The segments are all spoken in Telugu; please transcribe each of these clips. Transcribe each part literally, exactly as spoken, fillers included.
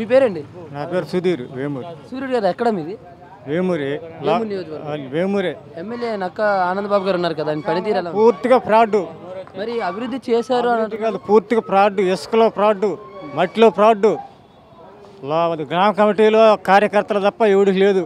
పేరండి? నా పేరు సుధీర్ వేమూరి. సూర్యుడు గారు ఎక్కడ మీది? వేమూరి వేమూరు నియోజకవర్గం. వేమూరే. ఎమ్మెల్యే నక్క ఆనందబాబు గారు ఉన్నారు కదా, ఆయన పనితీరు ఎలా ఉంది? పూర్తిగా ఫ్రాడ్. మరి అభివృద్ధి చేశారు అని అభివృద్ధి కాదు, పూర్తిగా ఫ్రాడ్. ఇసుకలో ఫ్రాడ్, మట్టిలో ఫ్రాడ్. గ్రామ కమిటీలో కార్యకర్తలు తప్ప ఎవడికి లేదు.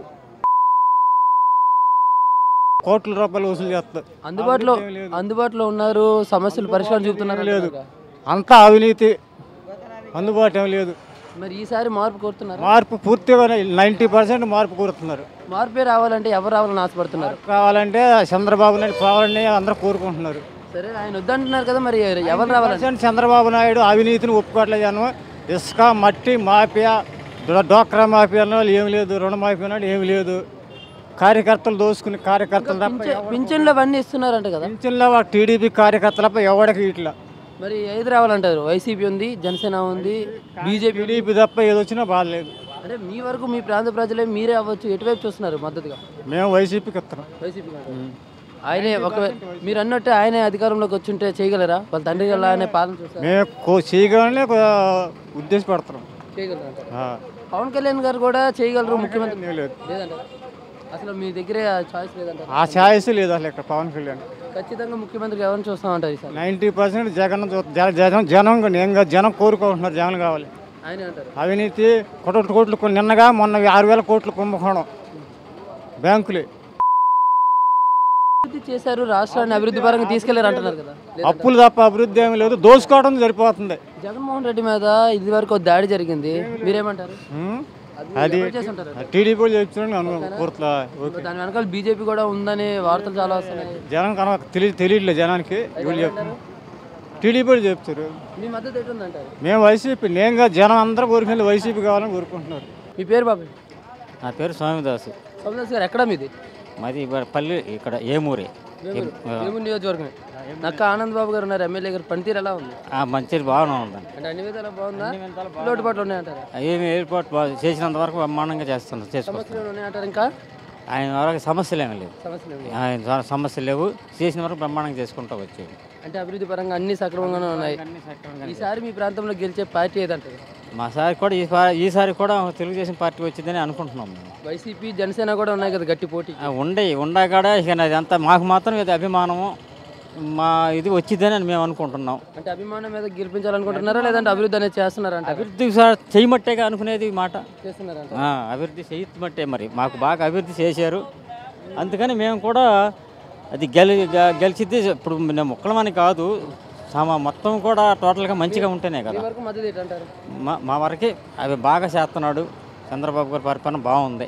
కోట్ల రూపాయలు వసూలు చేస్తారు. అందుబాటులో అందుబాటులో ఉన్నారు, సమస్యలు పరిష్కారం చూపుతున్నారు లేదు, అంతా అవినీతి. అందుబాటు ఏం లేదు. మరి ఈసారి మార్పు కోరుతున్నారు? మార్పు పూర్తిగా నైంటీ పర్సెంట్ మార్పు కోరుతున్నారు. మార్పే రావాలంటే ఎవరు రావాలని ఆశపడుతున్నారు? కావాలంటే చంద్రబాబు నాయుడు కావాలని అందరూ కోరుకుంటున్నారు. సరే, ఆయన వద్దంటున్నారు కదా, మరి ఎవరు రావాలంటే? చంద్రబాబు నాయుడు అవినీతిని ఒప్పుకోవట్లేదు. జనం ఇసుక మట్టి మాఫియా, డోక్రా మాఫియా అన్న ఏమి లేదు, రుణమాఫియా అన్నాడు ఏమి లేదు. కార్యకర్తలు దోసుకుని కార్యకర్తలు తప్ప పింఛన్లు అవన్నీ ఇస్తున్నారంట కదా. పింఛన్లో టీడీపీ కార్యకర్తల తప్ప ఎవరికి ఇట్లా. మరి ఏది రావాలంటారు? వైసీపీ ఉంది, జనసేన ఉంది, బీజేపీ. టీడీపీ తప్ప ఏది వచ్చినా బాధలేదు. అంటే మీ వరకు మీ ప్రాంత ప్రజలే మీరే అవ్వచ్చు, ఎటువైపు చూస్తున్నారు మద్దతుగా? మేము వైసీపీకి ఇస్తున్నాం. వైసీపీ ఆయనే ఒకవేళ మీరు అన్నట్టే ఆయనే అధికారంలోకి వచ్చుంటే చేయగలరా? వాళ్ళ తండ్రి గారు ఆయనే పాలన చూస్తారు. మేము చేయగలనే ఉద్దేశపడుతున్నాం. చేయగలరా? పవన్ కళ్యాణ్ గారు కూడా చేయగలరు, ముఖ్యమంత్రి లేదు లేదంట. అసలు మీ దగ్గరే చాయిస్ లేదంట. ఆ ఛాయిస్ లేదు అసలు ఇక్కడ. పవన్ కళ్యాణ్ ఖచ్చితంగా ముఖ్యమంత్రికి ఎవరిని చూస్తామంటారు ఈసారి? నైంటీ పర్సెంట్ జగన్ జనం జనం నేను జనం కోరుకుంటున్నారు జగన్ కావాలి. ఆయన అంటారు అవినీతి కోట్ల కోట్లు నిన్నగా మొన్న ఆరు వేల కోట్లు కుంభకోణం బ్యాంకులే అభివృద్ధి చేశారు, రాష్ట్రాన్ని అభివృద్ధి పరంగా తీసుకెళ్లారు అంటున్నారు కదా. అప్పులు తప్ప అభివృద్ధి ఏమీ లేదు, దోసుకోవడం సరిపోతుంది. జగన్మోహన్ రెడ్డి మీద ఇది వరకు దాడి జరిగింది, మీరేమంటారు? అది టీడీపీ చెప్తున్నాను. దాని వెనకాల బీజేపీ కూడా ఉందని వార్తలు చాలా వస్తున్నాయి. జనం కనుక తెలియ తెలియట్లేదు జనానికి. వీళ్ళు చెప్తారు, టీడీపీ చెప్తారు. మీ మద్దతు ఎటుందంటారు? మేము వైసీపీ. నేను జనం అందరూ కోరుకుని వైసీపీ కావాలని కోరుకుంటున్నారు. మీ పేరు బాబాయ్? నా పేరు స్వామిదాసు. స్వామిదాస్ గారు ఎక్కడ మీది? మాది పల్లి, ఇక్కడ ఏమూరే. ఏమూరు నియోజకవర్గం. నక్క ఆనందబాబు గారు ఉన్నారు, ఎమ్మెల్యే గారు పనితీరు ఎలా ఉంది? మంచిది బాగానే ఉందండి. అంటే అన్ని విధాలు బాగుందా? లోటుపాట్లు ఉన్నాయంటారు? ఏమి ఏర్పాటు చేసినంత వరకు బ్రహ్మాండంగా చేస్తున్నారు. సమస్యలు ఉన్నాయంటారు? ఇంకా ఆయన వరకు సమస్యలు ఏమి లేవు. సమస్యలు ఆయన సమస్యలు లేవు, చేసిన వరకు బ్రహ్మాండంగా చేసుకుంటూ వచ్చేది. అంటే అభివృద్ధి పరంగా అన్ని సక్రమంగానే ఉన్నాయి. ఈసారి మీ ప్రాంతంలో గెలిచే పార్టీ ఏదంటారు? మా సారి కూడా ఈసారి కూడా తెలుగుదేశం పార్టీ వచ్చిందని అనుకుంటున్నాం మేము. వైసీపీ జనసేన కూడా ఉన్నాయి కదా గట్టి పోటీ. ఉండే ఉండా కూడా ఇక అంతా మాకు మాత్రం ఇది అభిమానము, మా ఇది వచ్చిందని అని మేము అనుకుంటున్నాం. అంటే అభిమానం మీద గెలిపించాలనుకుంటున్నారా, లేదంటే అభివృద్ధి అనేది చేస్తున్నారంట? అభివృద్ధి చేయమట్టేగా అనుకునేది మాట. చేస్తున్నారంట అభివృద్ధి చేయమట్టే. మరి మాకు బాగా అభివృద్ధి చేశారు, అందుకని మేము కూడా అది గెలి గెలిచిద్ది. ఇప్పుడు మేము ముక్కలమని కాదు, సమా మొత్తం కూడా టోటల్గా మంచిగా ఉంటేనే కదా. మా మా వరకే అవి బాగా చేస్తున్నాడు. చంద్రబాబు గారి పరిపాలన బాగుంది.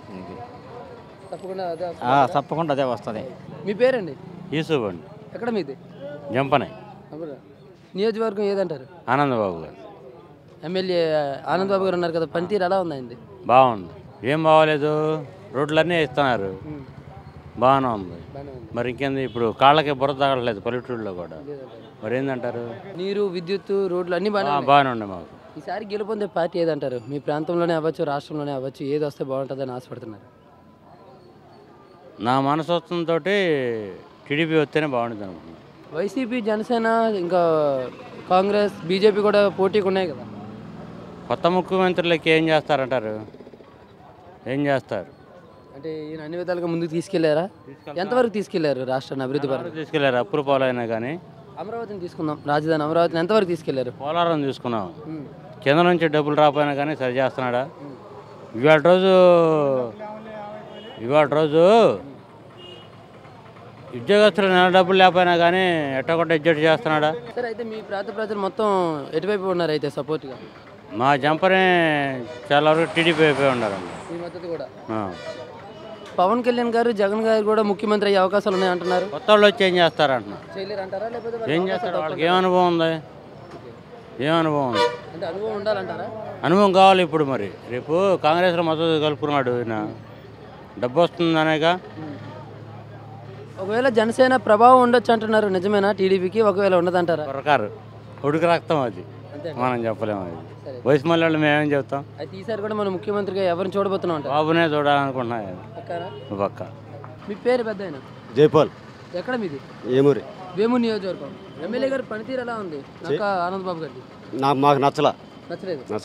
తప్పకుండా అదే వస్తుంది. మీ పేరండి? యూసుఫ్ అండి. ఎక్కడ మీది? జంపనే. నియోజకవర్గం ఏదంటారు? ఆనందబాబు గారు. ఎమ్మెల్యే ఆనందబాబు గారు ఉన్నారు కదా, పనితీరు ఎలా ఉందండి? బాగుంది. ఏం బాగోలేదు, రోడ్లన్నీ ఇస్తున్నారు, బాగానే ఉంది. మరి ఇంకేంది, ఇప్పుడు కాళ్ళకి బురద తగలలేదు పల్లెటూరులో కూడా. మరి ఏందంటారు? నీరు, విద్యుత్, రోడ్లు అన్ని బాగా బాగానే ఉన్నాయి మాకు. ఈసారి గెలుపొందే పార్టీ ఏదంటారు? మీ ప్రాంతంలోనే అవ్వచ్చు, రాష్ట్రంలోనే అవ్వచ్చు, ఏది వస్తే బాగుంటుందని ఆశపడుతున్నారు? నా మనస్తత్వంతో టీడీపీ వస్తేనే బాగుంటుంది అనుకుంటున్నాను. వైసీపీ, జనసేన, ఇంకా కాంగ్రెస్, బీజేపీ కూడా పోటీకి ఉన్నాయి కదా. కొత్త ముఖ్యమంత్రులకి ఏం చేస్తారంటారు? ఏం చేస్తారు అంటే ఈయన అన్ని విధాలుగా ముందుకు తీసుకెళ్లారా? ఎంతవరకు తీసుకెళ్లారు రాష్ట్రాన్ని అభివృద్ధి పరంగా? తీసుకెళ్లారు. అప్పులు పోలైనా కానీ. అమరావతిని తీసుకుందాం, రాజధాని అమరావతిని ఎంతవరకు తీసుకెళ్లారు? పోలవరం తీసుకున్నాం. కింద నుంచి డబ్బులు రాపోయినా కానీ సరి చేస్తున్నాడా? ఇవాళ రోజు ఇవాళ రోజు ఉద్యోగస్తులు నెల డబ్బులు లేకపోయినా కానీ ఎట్టగొట్ట అడ్జస్ట్ చేస్తున్నాడా? సరే, అయితే మీ ప్రాంత ప్రజలు మొత్తం ఎటువైపు ఉన్నారు అయితే సపోర్ట్గా? మా జంపనే చాలా వరకు టీడీపీ అయిపోయి ఉండాలండి. మీ మద్దతు కూడా. పవన్ కళ్యాణ్ గారు, జగన్ గారు కూడా ముఖ్యమంత్రి అయ్యే అవకాశాలు ఉన్నాయంటున్నారు. కొత్త వాళ్ళు వచ్చి ఏం చేస్తారంటున్నారు? చేయలేరంటారా, లేకపోతే ఏం చేస్తారు? వాళ్ళకి ఏం అనుభవం ఉంది? ఏం అనుభవం ఉంది? అంటే అనుభవం ఉండాలంటారా? అనుభవం కావాలి. ఇప్పుడు మరి రేపు కాంగ్రెస్లో మద్దతు కలుపుకున్నాడు ఈయన, డబ్బు వస్తుందనేగా. ఒకవేళ జనసేన ప్రభావం ఉండొచ్చు అంటున్నారు, నిజమేనా? టీడీపీకి ఒకవేళ ఉండదంటారా? ప్రకారం ఉడికి రక్తం అది, మనం చెప్పలేము. అది వయసు మళ్ళీ మేమేం చెప్తాం. అయితే ఈసారి కూడా మనం ముఖ్యమంత్రిగా ఎవరిని చూడబోతున్నాం అంటే? బాబునే చూడాలనుకుంటున్నా. పక్క. మీ పేరు పెద్ద ఆయన? జైపాల్. ఎక్కడ మీది? ఏమూరి. వేమూరు నియోజకవర్గం. ఎమ్మెల్యే గారి పనితీరు ఎలా ఉంది? నక్క ఆనందబాబు గారి నాకు మాకు నచ్చలా. నచ్చలేదు. నచ్చలా.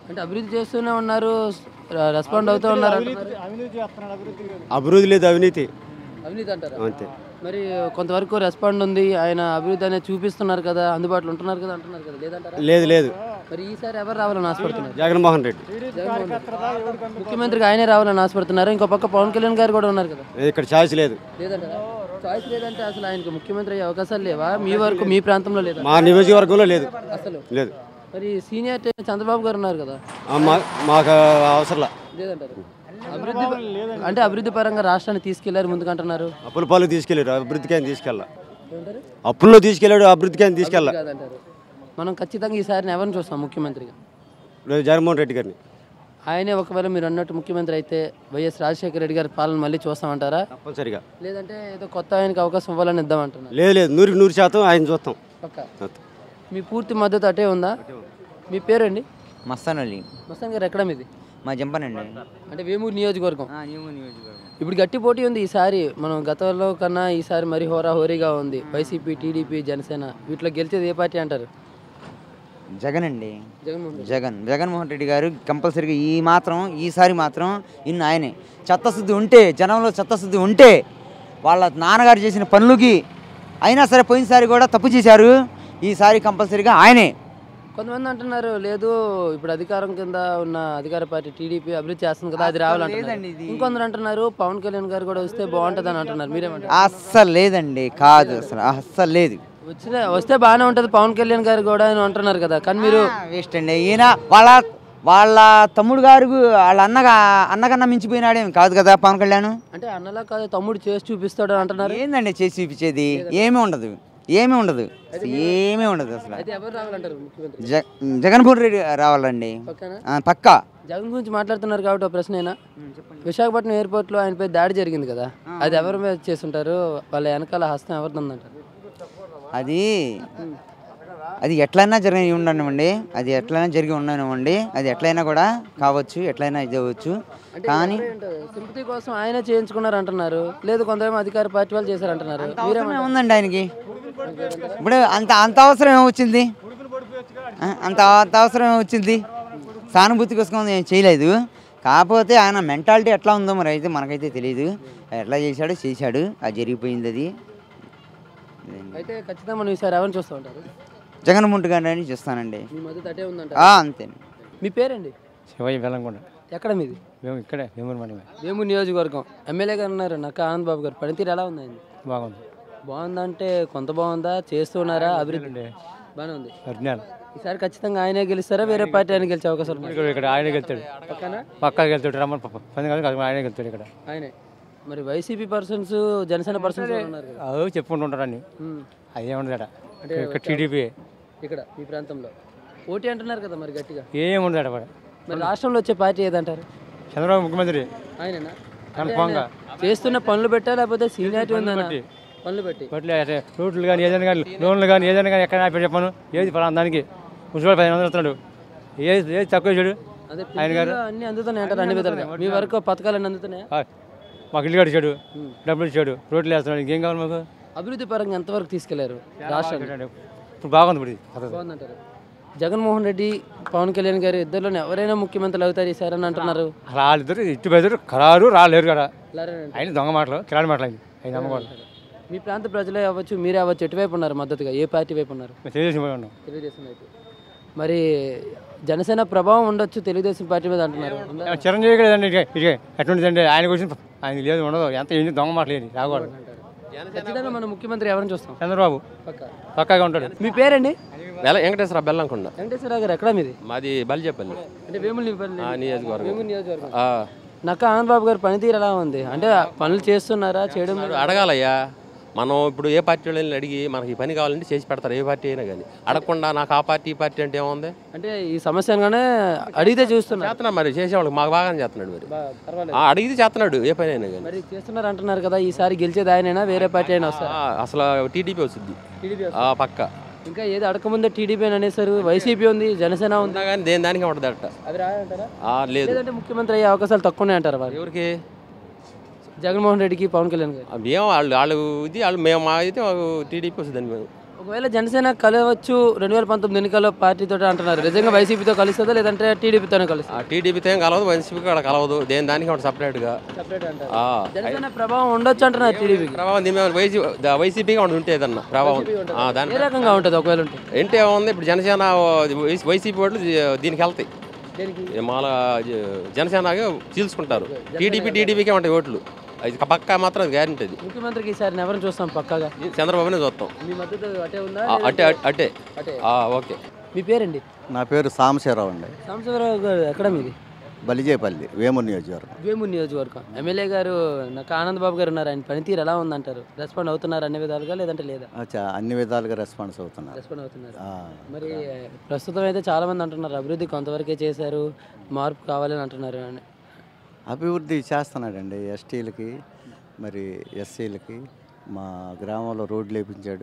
అంటే అభివృద్ధి చేస్తూనే ఉన్నారు, రెస్పాండ్ అవుతూ ఉన్నారు అంటున్నారు. అవినీతి చేస్తున్నాడు, అభివృద్ధి లేదు. అభివృద్ధి లేదు, అవినీతి అవినీతి అంటారా? అంతే. మరి కొంతవరకు రెస్పాండ్ ఉంది, ఆయన అభివృద్ధి అనేది చూపిస్తున్నారు కదా, అందుబాటులో ఉంటున్నారు కదా అంటున్నారు కదా, లేదంటారా? లేదు లేదు. మరి ఈసారి ఎవరు రావాలని ఆశపడుతున్నారు? జగన్మోహన్ రెడ్డి జగన్మోహన్ రెడ్డి. ముఖ్యమంత్రిగా ఆయనే రావాలని ఆశపడుతున్నారు. ఇంకో పక్క పవన్ కళ్యాణ్ గారు కూడా ఉన్నారు కదా, ఇక్కడ ఛాయిస్ లేదు. లేదంటారా? చాయిస్ లేదంటే అసలు ఆయనకు ముఖ్యమంత్రి అయ్యే అవకాశాలు లేవా మీ వరకు, మీ ప్రాంతంలో లేదా మా నియోజకవర్గంలో లేదు, అసలు? లేదు. మరి సీనియర్ చంద్రబాబు గారు ఉన్నారు కదా, ఆ, మా- మాకు అవసరంలా. లేదంటారు? అభివృద్ధి అంటే అభివృద్ధి పరంగా రాష్ట్రాన్ని తీసుకెళ్లారు ముందుకంటున్నారు. అప్పుల పాలు తీసుకెళ్ళారు, అభివృద్ధికి ఆయన తీసుకెళ్ళా. ఏమంటారు? అప్పుల్లో తీసుకెళ్ళాడు, అభివృద్ధికి ఆయన తీసుకెళ్ళా. కాదంటారు. మనం ఖచ్చితంగా ఈసారి ఎవరిని చూస్తాం ముఖ్యమంత్రిగా? లేదు, జగన్మోహన్ రెడ్డి గారిని. ఆయనే ఒకవేళ మీరు అన్నట్టు ముఖ్యమంత్రి అయితే వైఎస్ రాజశేఖర రెడ్డి గారి పాలన మళ్ళీ చూస్తామంటారా? తప్పనిసరిగా. లేదంటే ఏదో కొత్త ఆయనకి అవకాశం ఇవ్వాలని ఇద్దామంటున్నారు? లేదు లేదు, నూరికి నూరు శాతం ఆయన చూస్తాం. పక్క మీ పూర్తి మద్దతు అటే ఉందా? మీ పేరండి? మస్తాన్ అలీ. మస్తాన్ గారు ఎక్కడ మీది? మా జంపనండి. అంటే వేమూరు నియోజకవర్గం. న్యూమన్ నియోజకవర్గం. ఇప్పుడు గట్టి పోటీ ఉంది ఈసారి, మనం గతంలో కన్నా ఈసారి మరీ హోరా హోరీగా ఉంది. వైసీపీ, టీడీపీ, జనసేన, వీటిలో గెలిచేది ఏ పార్టీ అంటారు? జగన్ అండి. జగన్మోహన్ రెడ్డి. జగన్ జగన్మోహన్ రెడ్డి గారు కంపల్సరీగా ఈ మాత్రం ఈసారి మాత్రం ఇన్ని ఆయనే. చెత్తశుద్ధి ఉంటే, జనంలో చెత్తశుద్ధి ఉంటే, వాళ్ళ నాన్నగారు చేసిన పనులకి అయినా సరే పోయినసారి కూడా తప్పు చేశారు, ఈసారి కంపల్సరీగా ఆయనే. కొంతమంది అంటున్నారు లేదు ఇప్పుడు అధికారం కింద ఉన్న అధికార పార్టీ టీడీపీ అభివృద్ధి చేస్తుంది కదా, అది రావాలంటున్నారు. లేదండి ఇది. ఇంకొందరు అంటున్నారు పవన్ కళ్యాణ్ గారు కూడా వస్తే బాగుంటుంది అని అంటున్నారు. మీరేమంటారు? అస్సలు లేదండి, కాదు అసలు, అస్సలు లేదు. వచ్చిన వస్తే బాగానే ఉంటుంది పవన్ కళ్యాణ్ గారు కూడా అని అంటున్నారు కదా, కానీ మీరు వేస్ట్ అండి. ఈయన వాళ్ళ వాళ్ళ తమ్ముడు గారు వాళ్ళ అన్నగా అన్నకన్నా మించిపోయినాడేం కాదు కదా పవన్ కళ్యాణ్. అంటే అన్నలా కాదు తమ్ముడు చేసి చూపిస్తాడు అని అంటున్నారు. ఏందండి చేసి చూపించేది? ఏమీ ఉండదు, ఏమీ ఉండదు, ఏమీ ఉండదు అసలు. అయితే ఎవరు రావాలంటారు ముఖ్యమంత్రి? జ జగన్మోహన్ రెడ్డి రావాలండి, పక్కన ఆ, పక్కా. జగన్ గురించి మాట్లాడుతున్నారు కాబట్టి ఒక ప్రశ్న అయినా, విశాఖపట్నం ఎయిర్పోర్ట్లో ఆయనపై దాడి జరిగింది కదా, అది ఎవరి మీద చేస్తుంటారు? వాళ్ళ వెనకాల హస్తం ఎవరిది ఉందంటారు? అది అది ఎట్లయినా జరిగి ఉండనివ్వండి, అది ఎట్లయినా జరిగి ఉండనివ్వండి, అది ఎట్లయినా కూడా కావచ్చు, ఎట్లయినా ఇది అవ్వచ్చు. కానీ సింపతి కోసం ఆయన చేయించుకున్నారు అంటున్నారు, లేదు కొందరేమో అధికార పార్టీ వాళ్ళు చేశారు అంటున్నారు. అవసరం ఏముందండి ఆయనకి? ఇప్పుడు అంత అంత అవసరం ఏమొచ్చింది? ఆ, అంత అంత అవసరం ఏమొచ్చింది? సానుభూతి కోసం ఏం చేయలేదు. కాకపోతే ఆయన మెంటాలిటీ ఎట్లా ఉందో మరి అయితే మనకైతే తెలియదు. ఎట్లా చేశాడో చేశాడు, అది జరిగిపోయింది. అది అయితే ఖచ్చితంగా మనం ఈసారి ఎవరిని చూస్తూ ఉంటారు? జగన్మోహన్ గారిని చూస్తానండి. మీ మద్దతు అటే ఉందంట. అంతే. మీ పేరండి? శివయ్య బెల్లంకొండ. ఎక్కడ మీది? మేము ఇక్కడే వేమూరు మండలమే. వేమూరు నియోజకవర్గం. ఎమ్మెల్యే గారు ఉన్నారు నక్కా ఆనంద్ బాబు గారు, పనితీరు ఎలా ఉందండి? బాగుంది. బాగుందంటే కొంత బాగుందా, చేస్తున్నారా అభివృద్ధి? బాగానే ఉంది. ఒరిజినల్. ఈసారి ఖచ్చితంగా ఆయనే గెలుస్తారా, వేరే పార్టీ ఆయన గెలిచే అవకాశం ఉంది? ఇక్కడ ఇక్కడ ఆయన గెలుతాడు, పక్కన పక్కా గెలుతాడు. రమ్మని పని కాదు, ఆయన గెలుతాడు ఇక్కడ. ఆయనే. మరి వైసీపీ పర్సన్స్, జనసేన పర్సన్స్ ఉన్నారు కదా, అవి చెప్పుకుంటుంటారు అన్ని. ఉమ్. అదేముండదు అక్కడ. అంటే ఇక్కడ టీడీపీ ఇక్కడ మీ ప్రాంతంలో పోటీ అంటున్నారు కదా మరి గట్టిగా. ఏముండదు అక్కడ. మరి రాష్ట్రంలో వచ్చే పార్టీ ఏదంటారు? చంద్రబాబు ముఖ్యమంత్రి ఆయననా? కన్ఫామ్గా. చేస్తున్న పనులు పెట్టా లేకపోతే సీనియారిటీ ఉందా? బట్టి. పనులు పెట్టి బట్లే అంటే రోడ్లు కానీ ఏదైనా కానీ లోన్లు కానీ ఏదైనా కానీ ఎక్కడ ఆపి చెప్పాను, ఏది ఫలానా దానికి మున్సిపల్ పదిహేను వందలు ఇస్తున్నాడు, ఏది ఏది తక్కువ చూడు. అదే ఆయన గారు పింఛన్లు అన్ని అందుతున్నాయి అంటారు అన్ని విధాలుగా. మీ వరకు పథకాలు అన్ని అందుతున్నాయా? ఆ, మాకు ఇల్లు కట్టించాడు, డబ్బులు ఇచ్చాడు, రోడ్లు వేస్తున్నాడు, ఇంకేం కావాలి మాకు? అభివృద్ధి పరంగా ఎంతవరకు తీసుకెళ్లారు రాష్ట్రాన్ని? ఇప్పుడు బాగుంది. ఇప్పుడు ఇది పద్ధతి. బాగుందంటారు. జగన్మోహన్ రెడ్డి, పవన్ కళ్యాణ్ గారు ఇద్దరులో ఎవరైనా ముఖ్యమంత్రులు అవుతారు ఈసారి అని అంటున్నారు. రాళ్ళిద్దరు ఇటు బెదరు ఖరారు రాలేరు కదా. లారేనంటారు. ఆయన దొంగ మాటలు కిరాడి మాటలు ఆయన ఆయన నమ్మకూడదు. మీ ప్రాంత ప్రజలే అవ్వచ్చు, మీరే అవ్వచ్చు, ఎటువైపు ఉన్నారు మద్దతుగా? ఏ పార్టీ వైపు ఉన్నారు? మేము తెలుగుదేశం పోయి ఉన్నాం. తెలుగుదేశం వైపు. మరి జనసేన ప్రభావం ఉండొచ్చు తెలుగుదేశం పార్టీ మీద అంటున్నారు. ఉందా? ఏమన్నా చిరంజీవి కదండి ఇక ఇక ఎటువంటిదండి ఆయన గురించి ఆయన లేదు ఉండదు. ఎంత ఏంటి దొంగ మాటలు ఏంటి రాకూడదు. ఖచ్చితంగా మన ముఖ్యమంత్రి ఎవరిని చూస్తాం? చంద్రబాబు పక్కా. పక్కాగా ఉంటాడు. మీ పేరండి? వెంకటేశ్వర బెల్లంకొండ. వెంకటేశ్వరరావు గారు ఎక్కడ మీది? మాది బలిచెప్పల్లి అంటే వేములు నియోజకవర్గం. వేములు నియోజకవర్గం. ఆ, నక్కా ఆనంద్ బాబు గారి పనితీరు ఎలా ఉంది? అంటే పనులు చేస్తున్నారా, చేయడం లేదా? అడగాలయ్యా. మనం ఇప్పుడు ఏ పార్టీ వాళ్ళని అడిగి మనకి ఈ పని కావాలంటే చేసి పెడతారు, ఏ పార్టీ అయినా కానీ. అడగకుండా నాకు ఆ పార్టీ ఈ పార్టీ అంటే ఏముంది? అంటే ఈ సమస్యగానే అడిగితే చూస్తున్నారు. చేస్తున్నాడు మరి, చేసేవాళ్ళకి మాకు బాగానే చేస్తున్నాడు మరి. బా- పర్వాలేదు. ఆ, అడిగితే చేస్తున్నాడు ఏ పని అయినా కానీ. మరి చేస్తున్నారు అంటున్నారు కదా, ఈసారి గెలిచేది ఆయనైనా వేరే పార్టీ అయినా వస్తారు? ఆ, అసలు టీడీపీ వస్తుంది టీడీపీ ఆ పక్క. ఇంకా ఏది అడగకముందే టీడీపీ అని అనేసారు. వైసీపీ ఉంది, జనసేన ఉంది, ఉన్నా కానీ దేని దానికి ఉండదట. అవి రాయంటారా? ఆ, లేదు. లేదంటే ముఖ్యమంత్రి అయ్యే అవకాశాలు తక్కువనే అంటారు వారు? ఎవరికి? జగన్మోహన్ రెడ్డికి, పవన్ కళ్యాణ్ గారు. ఏమో వాళ్ళు వాళ్ళు ఇది వాళ్ళు మేము మా అయితే టీడీపీ వస్తుందని మేము ఒకవేళ జనసేన కలవచ్చు రెండు వేల పంతొమ్మిది ఎన్నికల్లో పార్టీతో అంటున్నారు, నిజంగా వైసీపీతో కలుస్తుందా లేదంటే టీడీపీతోనే కలుస్తుంది? టీడీపీతో ఏం కలవదు, వైసీపీకి కూడా కలవదు, దేని దానికి ఒకటి సపరేట్గా. సపరేట్ అంటారు. జనసేన ప్రభావం ఉండొచ్చు అంటున్నారు టీడీపీకి. ప్రభావం దీని మీద వైసీ వైసీపీగా ఒకటి ఉంటే ఏదన్నా ప్రభావం దాని ఏ రకంగా ఉంటుంది ఒకవేళ ఉంటే? ఏంటి ఏముంది, ఇప్పుడు జనసేన వైసీ- వైసీపీ వాళ్ళు దీనికి వెళ్తాయి, మాల జనసేనగా చీల్చుకుంటారు. టీడీపీ టీడీపీకే ఉంటాయి ఓట్లు, అది పక్కా మాత్రం అది గ్యారెంటీ. అది ముఖ్యమంత్రికి ఈసారి ఎవరిని చూస్తాం పక్కాగా? చంద్రబాబునే చూస్తాం. మీ మద్దతు అటే ఉందా? ఆ, అట్టే అట్టే అటే. ఆ, ఓకే. మీ పేరండి? నా పేరు సాంబశివరావు అండి, సాంబశివరావు గారు ఎక్కడ మీది? బలిజేపల్లి, వేమూరు నియోజకవర్గం. వేమూరు నియోజకవర్గం. ఎమ్మెల్యే గారు నాకు ఆనందబాబు గారు ఉన్నారు, ఆయన పనితీరు ఎలా ఉందంటారు? రెస్పాండ్ అవుతున్నారు అన్ని విధాలుగా లేదంటే లేదా? అచ్చా, అన్ని విధాలుగా రెస్పాన్స్ అవుతున్నారు. రెస్పాండ్ అవుతున్నారు. ఆ. మరి ప్రస్తుతం అయితే చాలా మంది అంటున్నారు అభివృద్ధి కొంతవరకే చేశారు, మార్పు కావాలని అంటున్నారు అని. అభివృద్ధి చేస్తున్నాడండి, ఎస్టీలకి మరి ఎస్సీలకి మా గ్రామంలో రోడ్లు వేయించాడు,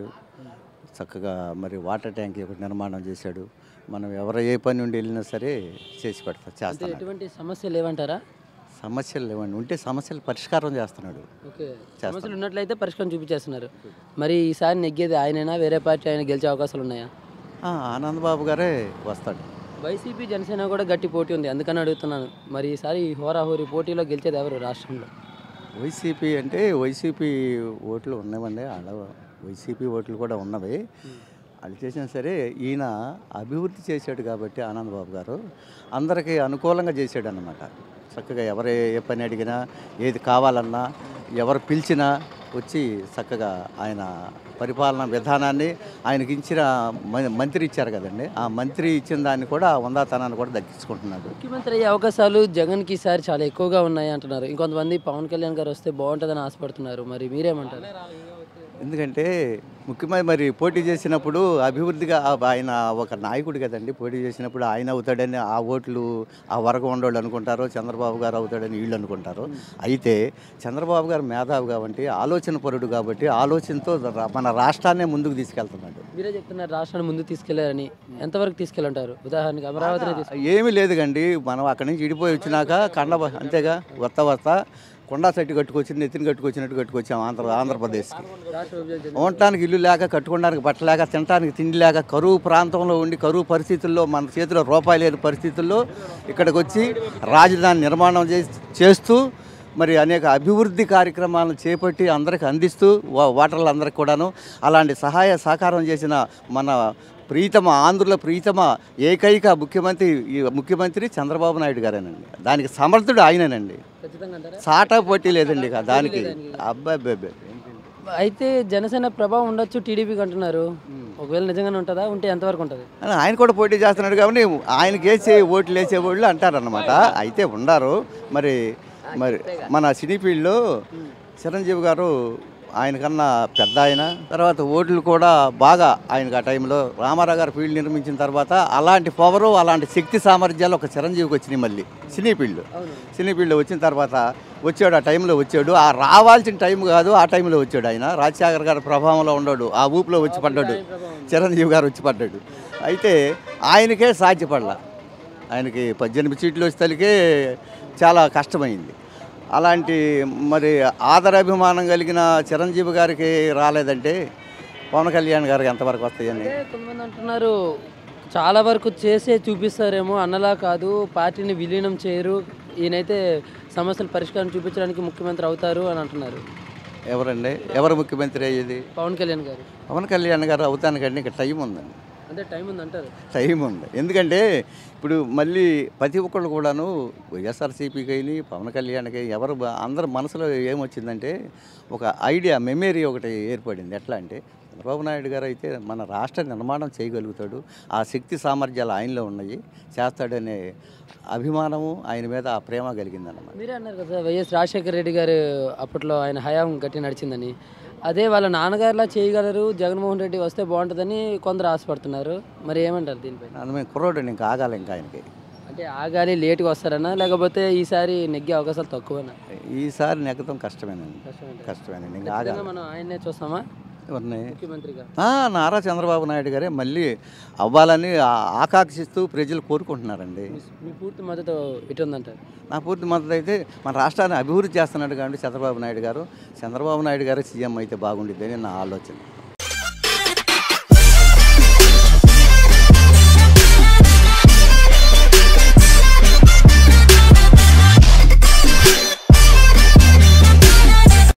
చక్కగా మరి వాటర్ ట్యాంక్ ఒకటి నిర్మాణం చేశాడు. మనం ఎవరు ఏ పని నుండి వెళ్ళినా సరే చేసి పెడతా అంటే చేస్తాడు. ఎటువంటి సమస్యలు లేవంటారా? సమస్యలు లేవండి, ఉంటే సమస్యలు పరిష్కారం చేస్తున్నాడు. ఓకే, సమస్యలు ఉన్నట్లయితే పరిష్కారం చూపించేస్తున్నారు. మరి ఈసారి నెగ్గేది ఆయనైనా వేరే పార్టీ ఆయన గెలిచే అవకాశాలు ఉన్నాయా? ఆ, ఆనందబాబు గారే వస్తాడు. వైసీపీ జనసేన కూడా గట్టి పోటీ ఉంది, అందుకని అడుగుతున్నాను. మరి ఈసారి ఈ హోరాహోరీ పోటీలో గెలిచేది ఎవరు రాష్ట్రంలో? వైసీపీ అంటే వైసీపీ ఓట్లు ఉన్నవండి, అలా వైసీపీ ఓట్లు కూడా ఉన్నవి. అది చేసినా సరే ఈయన అభివృద్ధి చేశాడు కాబట్టి ఆనందబాబు గారు అందరికీ అనుకూలంగా చేశాడు అన్నమాట. చక్కగా ఎవరు ఏ పని అడిగినా, ఏది కావాలన్నా, ఎవరు పిలిచినా వచ్చి చక్కగా ఆయన పరిపాలన విధానాన్ని ఆయనకి ఇచ్చిన మంత్రి ఇచ్చారు కదండి, ఆ మంత్రి ఇచ్చిన దాన్ని కూడా వందాతనాన్ని కూడా దక్కించుకుంటున్నాడు. ముఖ్యమంత్రి అయ్యే అవకాశాలు జగన్కి ఈసారి చాలా ఎక్కువగా ఉన్నాయి అంటున్నారు. ఇంకొంతమంది పవన్ కళ్యాణ్ గారు వస్తే బాగుంటుందని ఆశపడుతున్నారు. మరి మీరేమంటారు? ఎందుకంటే ముఖ్యమంత్రి మరి పోటీ చేసినప్పుడు అభివృద్ధిగా ఆయన ఒక నాయకుడు కదండి, పోటీ చేసినప్పుడు ఆయన అవుతాడని ఆ ఓట్లు ఆ వరకు ఉండోళ్ళు అనుకుంటారు, చంద్రబాబు గారు అవుతాడని వీళ్ళు అనుకుంటారు. అయితే చంద్రబాబు గారు మేధావి కాబట్టి, ఆలోచన పరుడు కాబట్టి, ఆలోచనతో మన రాష్ట్రాన్నే ముందుకు తీసుకెళ్తున్నాడు. మీరే చెప్తున్నారు రాష్ట్రాన్ని ముందుకు తీసుకెళ్లారని, ఎంతవరకు తీసుకెళ్ళంటారు? ఉదాహరణకి అమరావతిని ఏమీ లేదు కండి, మనం అక్కడి నుంచి విడిపోయి వచ్చినాక కండ అంతేగా వస్తా వస్తా కొండా సెట్టి కట్టుకొచ్చి నెత్తిని కట్టుకొచ్చినట్టు కట్టుకొచ్చాం ఆంధ్ర ఆంధ్రప్రదేశ్కి. ఉండటానికి ఇల్లు లేక, కట్టుకోవడానికి బట్ట లేక, తినడానికి తిండి లేక, కరువు ప్రాంతంలో ఉండి కరువు పరిస్థితుల్లో మన చేతిలో రూపాయి లేని పరిస్థితుల్లో ఇక్కడికి వచ్చి రాజధాని నిర్మాణం చేస్తూ మరి అనేక అభివృద్ధి కార్యక్రమాలను చేపట్టి అందరికి అందిస్తూ ఓటర్లందరికీ కూడాను అలాంటి సహాయ సహకారం చేసిన మన ప్రీతమ ఆంధ్రుల ప్రీతమ ఏకైక ముఖ్యమంత్రి ఈ ముఖ్యమంత్రి చంద్రబాబు నాయుడు గారేనండి. దానికి సమర్థుడు ఆయనేనండి, సాటా పోటీ లేదండి దానికి. అబ్బాయి అయితే జనసేన ప్రభావం ఉండొచ్చు టీడీపీకి అంటున్నారు, ఒకవేళ నిజంగానే ఉంటుందా? ఉంటే ఎంతవరకు ఉంటుంది? ఆయన కూడా పోటీ చేస్తున్నాడు కాబట్టి ఆయనకి వేసే ఓట్లు వేసే వాళ్ళు అంటారన్నమాట. అయితే ఉండారు మరి మరి మన సినీ ఫీల్డ్లో చిరంజీవి గారు ఆయనకన్నా పెద్ద ఆయన, తర్వాత ఓట్లు కూడా బాగా ఆయనకు ఆ టైంలో రామారావు గారు ఫీల్డ్ నిర్మించిన తర్వాత అలాంటి పవరు అలాంటి శక్తి సామర్థ్యాలు ఒక చిరంజీవికి వచ్చినాయి. మళ్ళీ సినీ ఫీల్డ్ సినీ ఫీల్డ్లో వచ్చిన తర్వాత వచ్చాడు, ఆ టైంలో వచ్చాడు. ఆ రావాల్సిన టైం కాదు, ఆ టైంలో వచ్చాడు. ఆయన రాజశేఖర్ గారి ప్రభావంలో ఉన్నాడు, ఆ ఊపిలో వచ్చి పడ్డాడు, చిరంజీవి గారు వచ్చి పడ్డాడు. అయితే ఆయనకే సాధ్యపడలా, ఆయనకి పద్దెనిమిది సీట్లు వచ్చేసరికే చాలా కష్టమైంది. అలాంటి మరి ఆదరాభిమానం కలిగిన చిరంజీవి గారికి రాలేదంటే పవన్ కళ్యాణ్ గారికి ఎంతవరకు వస్తాయని కొంతమంది అంటున్నారు. చాలా వరకు చేసే చూపిస్తారేమో, అన్నలా కాదు, పార్టీని విలీనం చేయరు, ఈయనైతే సమస్యల పరిష్కారం చూపించడానికి ముఖ్యమంత్రి అవుతారు అని అంటున్నారు. ఎవరండి? ఎవరు ముఖ్యమంత్రి అయ్యేది? పవన్ కళ్యాణ్ గారు. పవన్ కళ్యాణ్ గారు అవుతానికంటే ఇంకా టైం ఉందండి, అంటే టైం ఉంది అంటారు. టైం ఉంది. ఎందుకంటే ఇప్పుడు మళ్ళీ ప్రతి ఒక్కళ్ళు కూడాను వైఎస్ఆర్సీపీకి అయినా పవన్ కళ్యాణ్కి ఎవరు అందరి మనసులో ఏమొచ్చిందంటే ఒక ఐడియా, మెమరీ ఒకటి ఏర్పడింది. ఎట్లా అంటే చంద్రబాబు నాయుడు గారు అయితే మన రాష్ట్ర నిర్మాణం చేయగలుగుతాడు, ఆ శక్తి సామర్థ్యాలు ఆయనలో ఉన్నాయి, చేస్తాడనే అభిమానము ఆయన మీద ఆ ప్రేమ కలిగిందన్నమాట. మీరే అన్నారు కదా వైఎస్ రాజశేఖర రెడ్డి గారు అప్పట్లో ఆయన హయాం గట్టి నడిచిందని, అదే వాళ్ళ నాన్నగారిలా చేయగలరు, జగన్మోహన్ రెడ్డి వస్తే బాగుంటుందని కొందరు ఆశపడుతున్నారు. మరి ఏమంటారు దీనిపై? అందుమే కుర్రోడు ఇంకా ఆగాలి, ఇంకా ఆయనకి అంటే ఆగాలి, లేట్గా వస్తారన్నా లేకపోతే ఈసారి నెగ్గే అవకాశాలు తక్కువనా? ఈసారి నెగ్గడం కష్టమేనండి, కష్టమేనండి. ఇంకా ఆగాలి. మనం ఆయన్నే చూస్తామా ఎవరిని? ముఖ్యమంత్రిగా? నారా చంద్రబాబు నాయుడు గారే మళ్ళీ అవ్వాలని ఆకాంక్షిస్తూ ప్రజలు కోరుకుంటున్నారండి. మీ పూర్తి మద్దతు ఎటు ఉందంటారు? నా పూర్తి మద్దతు అయితే మన రాష్ట్రాన్ని అభివృద్ధి చేస్తున్నాడు కాబట్టి చంద్రబాబు నాయుడు గారు చంద్రబాబు నాయుడు గారు సీఎం అయితే బాగుండిద్దని నా ఆలోచన.